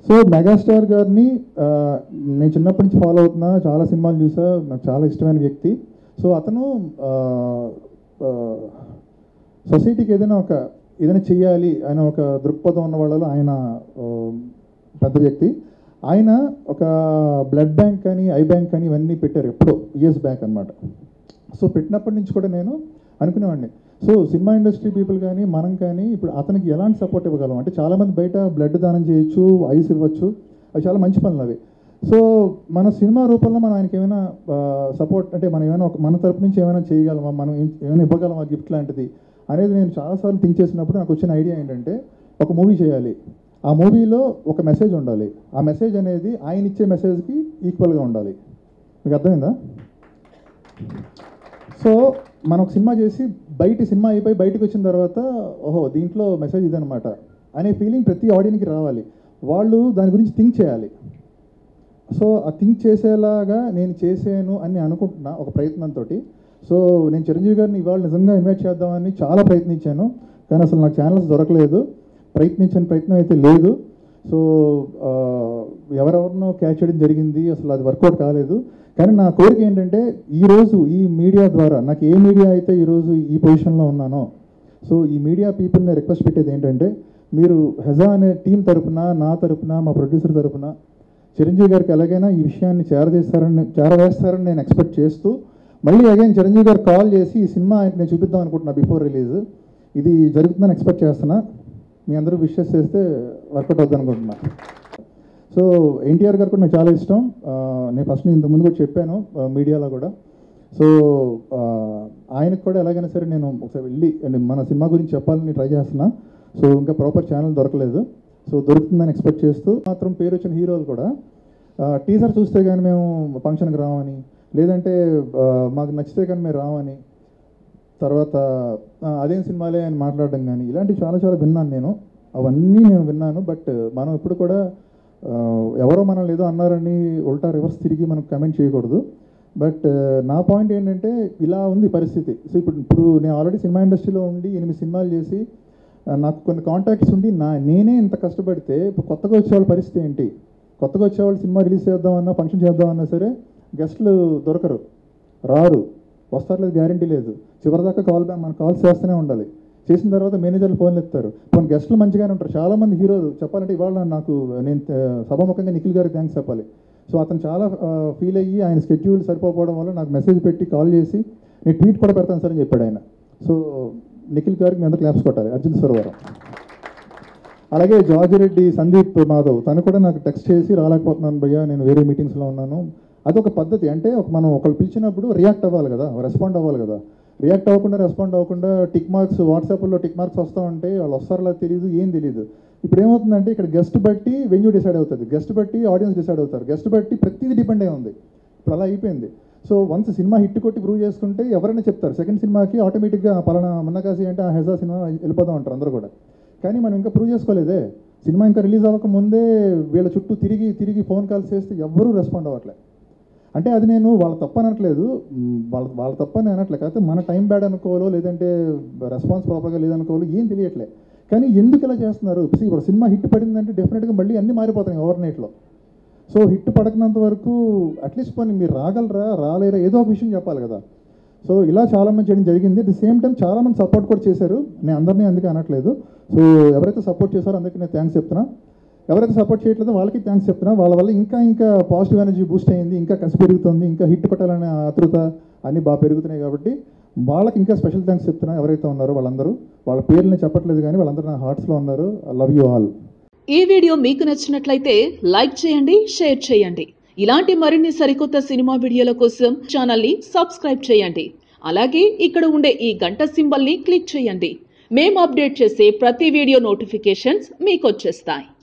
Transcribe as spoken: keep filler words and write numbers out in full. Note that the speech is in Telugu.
సో మెగాస్టార్ గారిని నేను చిన్నప్పటి నుంచి ఫాలో అవుతున్నా, చాలా సినిమాలు చూసా, నాకు చాలా ఇష్టమైన వ్యక్తి. సో అతను సొసైటీకి ఏదైనా ఒక ఏదైనా చెయ్యాలి అనే ఒక దృక్పథం ఉన్న వాళ్ళలో ఆయన పెద్ద వ్యక్తి. ఆయన ఒక బ్లడ్ బ్యాంక్ కానీ ఐ బ్యాంక్ కానీ ఇవన్నీ పెట్టారు ఎప్పుడో ఇయర్స్ బ్యాక్ అనమాట. సో పెట్టినప్పటి నుంచి కూడా నేను అనుకునేవాడిని, సో సినిమా ఇండస్ట్రీ పీపుల్ కానీ మనం కానీ ఇప్పుడు అతనికి ఎలాంటి సపోర్ట్ ఇవ్వగలం అంటే, చాలామంది బయట బ్లడ్ దానం చేయొచ్చు, ఐస్ ఇవ్వచ్చు, అవి చాలా మంచి పనులు అవి. సో మన సినిమా రూపంలో మనం ఆయనకి ఏమైనా సపోర్ట్ అంటే మనం ఏమైనా ఒక మన తరపు నుంచి ఏమైనా చేయగలమా, మనం ఏమైనా ఇవ్వగలమా గిఫ్ట్ లాంటిది అనేది నేను చాలాసార్లు థింక్ చేసినప్పుడు నాకు వచ్చిన ఐడియా ఏంటంటే, ఒక మూవీ చేయాలి, ఆ మూవీలో ఒక మెసేజ్ ఉండాలి, ఆ మెసేజ్ అనేది ఆయన ఇచ్చే మెసేజ్కి ఈక్వల్గా ఉండాలి. మీకు అర్థమైందా? సో మనం ఒక సినిమా చేసి బయట సినిమా అయిపోయి బయటకు వచ్చిన తర్వాత ఓహో దీంట్లో మెసేజ్ ఇదనమాట అనే ఫీలింగ్ ప్రతి ఆడియన్కి రావాలి, వాళ్ళు దాని గురించి థింక్ చేయాలి. సో ఆ థింక్ చేసేలాగా నేను చేసాను అని అనుకుంటున్నా ఒక ప్రయత్నంతో. సో నేను చిరంజీవి గారిని ఇవాళ నిజంగా ఇన్వైట్ చేద్దామని చాలా ప్రయత్నించాను, కానీ అసలు నాకు ఛానల్స్ దొరకలేదు, ప్రయత్నించిన ప్రయత్నం అయితే లేదు. సో ఎవరెవరినో క్యాచ్ చేయడం జరిగింది, అసలు అది వర్కౌట్ కాలేదు. కానీ నా కోరిక ఏంటంటే, ఈరోజు ఈ మీడియా ద్వారా నాకు ఏ మీడియా అయితే ఈరోజు ఈ పొజిషన్లో ఉన్నానో, సో ఈ మీడియా పీపుల్ని రిక్వెస్ట్ పెట్టేది ఏంటంటే, మీరు హెజా అనే టీం తరపున, నా తరపున, మా ప్రొడ్యూసర్ తరపున చిరంజీవి గారికి ఎలాగైనా ఈ విషయాన్ని చేరదీస్తారని చేరవేస్తారని నేను ఎక్స్పెక్ట్ చేస్తూ, మళ్ళీ అగైన్ చిరంజీవి గారు కాల్ చేసి ఈ సినిమా నేను చూపిద్దాం అనుకుంటున్నా బిఫోర్ రిలీజ్, ఇది జరుగుతుందని ఎక్స్పెక్ట్ చేస్తున్నా. మీ అందరూ విషెస్ చేస్తే వర్కౌట్ అవుతుంది అనుకుంటున్నా. సో ఎన్టీఆర్ గారు కూడా నాకు చాలా ఇష్టం, నేను ఫస్ట్ నేను ఇంతకుముందు కూడా చెప్పాను మీడియాలో కూడా. సో ఆయనకు కూడా ఎలాగైనా సరే నేను ఒకసారి వెళ్ళి మన సినిమా గురించి చెప్పాలని ట్రై చేస్తున్నా. సో ఇంకా ప్రాపర్ ఛానల్ దొరకలేదు, సో దొరుకుతుందని ఎక్స్పెక్ట్ చేస్తూ మాత్రం పేరు వచ్చిన హీరోలు కూడా టీజర్ చూస్తే కానీ మేము ఫంక్షన్కి రావని, లేదంటే మాకు నచ్చితే కానీ మేము రావని, తర్వాత అదేం సినిమాలే అని మాట్లాడడం కానీ ఇలాంటివి చాలా చాలా విన్నాను నేను, అవన్నీ నేను విన్నాను. బట్ మనం ఇప్పుడు కూడా ఎవరో మనం ఏదో అన్నారని ఉల్టా రివర్స్ తిరిగి మనం కమెంట్ చేయకూడదు. బట్ నా పాయింట్ ఏంటంటే, ఇలా ఉంది పరిస్థితి. సో ఇప్పుడు ఇప్పుడు నేను ఆల్రెడీ సినిమా ఇండస్ట్రీలో ఉండి ఎనిమిది సినిమాలు చేసి నాకు కొన్ని కాంటాక్ట్స్ ఉండి నా నేనే ఇంత కష్టపడితే ఇప్పుడు కొత్తగా వచ్చేవాళ్ళ పరిస్థితి ఏంటి? కొత్తగా వచ్చేవాళ్ళు సినిమా రిలీజ్ చేద్దామన్నా, ఫంక్షన్ చేద్దామన్నా సరే గెస్ట్లు దొరకరు, రారు, వస్తారు లేదు గ్యారంటీ లేదు. చివరిదాకా కాల్ బ్యాక్ మన కాల్స్ చేస్తూనే ఉండాలి. చేసిన తర్వాత మేనేజర్లు ఫోన్లు ఎత్తారు, కొన్ని గెస్ట్లు మంచిగానే ఉంటారు. చాలామంది హీరోలు చెప్పాలంటే ఇవాళ నాకు నేను సభాముఖంగా నిఖిల్ గారికి థ్యాంక్స్ చెప్పాలి. సో అతను చాలా ఫీల్ అయ్యి ఆయన స్కెడ్యూల్ సరిపోవడం వల్ల నాకు మెసేజ్ పెట్టి కాల్ చేసి నేను ట్వీట్ కూడా పెడతాను సార్ అని చెప్పాడు ఆయన. సో నిఖిల్ గారికి మీ అందరూ క్లాప్స్ కొట్టాలి. అర్జున్ సరోవరం. అలాగే జార్జ్ రెడ్డి, సందీప్ మాధవ్ తను కూడా నాకు టెక్స్ట్ చేసి రాలేకపోతున్నాను భయ్యా, నేను వేరే మీటింగ్స్లో ఉన్నాను. అదొక పద్ధతి. అంటే ఒక మనం ఒకళ్ళు పిలిచినప్పుడు రియాక్ట్ అవ్వాలి కదా, రెస్పాండ్ అవ్వాలి కదా. రియాక్ట్ అవ్వకుండా రెస్పాండ్ అవ్వకుండా టిక్ మార్క్స్ వాట్సాప్లో టిక్ మార్క్స్ వస్తూ ఉంటే వాళ్ళు వస్తారో తెలియదు, ఏం తెలియదు. ఇప్పుడు ఏమవుతుందంటే ఇక్కడ గెస్ట్ బట్టి వెన్యూ డిసైడ్ అవుతుంది, గెస్ట్ బట్టి ఆడియన్స్ డిసైడ్ అవుతారు, గెస్ట్ బట్టి ప్రతిదీ డిపెండ్ అయి ఉంది. ఇప్పుడు అలా అయిపోయింది. సో వన్స్ సినిమా హిట్ కొట్టి ప్రూవ్ చేసుకుంటే ఎవరైనా చెప్తారు, సెకండ్ సినిమాకి ఆటోమేటిక్గా పలానా మున్నకాసి అంటే ఆ హెజా సినిమా వెళ్ళిపోదాం అంటారు అందరూ కూడా. కానీ మనం ఇంకా ప్రూవ్ చేసుకోలేదే, సినిమా ఇంకా రిలీజ్ అవ్వక ముందే వీళ్ళ చుట్టూ తిరిగి తిరిగి ఫోన్ కాల్స్ చేస్తే ఎవ్వరూ రెస్పాండ్ అవ్వట్లేదు. అంటే అది నేను వాళ్ళ తప్ప అనట్లేదు, వాళ్ళ వాళ్ళ తప్ప అని అనట్లేదు. కాకపోతే మన టైం బ్యాడ్ అనుకోవాలో లేదంటే రెస్పాన్స్ ప్రాపర్గా లేదనుకోవాలో ఏం తెలియట్లేదు. కానీ ఎందుకు ఇలా చేస్తున్నారు? ఇప్పుడు సినిమా హిట్ పడిందంటే డెఫినెట్గా మళ్ళీ అన్నీ మారిపోతాయి ఓవర్ నైట్లో. సో హిట్ పడకనంత వరకు అట్లీస్ట్ పని మీరు రాగలరా రాలేరా ఏదో ఒక విషయం చెప్పాలి కదా. సో ఇలా చాలామంది చేయడం జరిగింది. అట్ ది సేమ్ టైం చాలామంది సపోర్ట్ కూడా చేశారు, నేను అందరినీ అందుకే అనట్లేదు. సో ఎవరైతే సపోర్ట్ చేశారో అందరికీ నేను థ్యాంక్స్ చెప్తున్నా, ఎవరైతే సపోర్ట్ చేయట్లేదో వాళ్ళకి థ్యాంక్స్ చెప్తున్నా. వాళ్ళ వల్ల ఇంకా ఇంకా పాజిటివ్ ఎనర్జీ బూస్ట్ అయింది, ఇంకా కసి పెరుగుతుంది, ఇంకా హిట్ కొట్టాలనే ఆతృత అన్నీ బాగా పెరుగుతున్నాయి. కాబట్టి వాళ్ళకి ఇంకా స్పెషల్ థ్యాంక్స్ చెప్తున్నా. ఎవరైతే ఉన్నారో వాళ్ళందరూ, వాళ్ళ పేర్లని చెప్పట్లేదు కానీ వాళ్ళందరూ నా హార్ట్స్లో ఉన్నారు. I love you all. ఈ వీడియో మీకు నచ్చినట్లయితే లైక్ చేయండి, షేర్ చేయండి. ఇలాంటి మరిన్ని సరికొత్త సినిమా వీడియోల కోసం ఛానల్ని సబ్స్క్రైబ్ చేయండి. అలాగే ఇక్కడ ఉండే ఈ గంట సింబల్ని క్లిక్ చేయండి. మేము అప్డేట్ చేసే ప్రతి వీడియో నోటిఫికేషన్స్ మీకు వచ్చేస్తాయి.